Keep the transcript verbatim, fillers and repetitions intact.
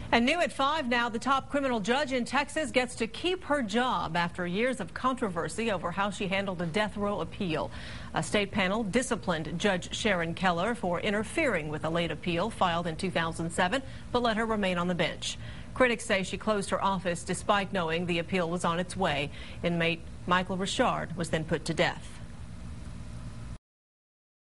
And new at five now, the top criminal judge in Texas gets to keep her job after years of controversy over how she handled a death row appeal. A state panel disciplined Judge Sharon Keller for interfering with a late appeal filed in two thousand seven, but let her remain on the bench. Critics say she closed her office despite knowing the appeal was on its way. Inmate Michael Richard was then put to death.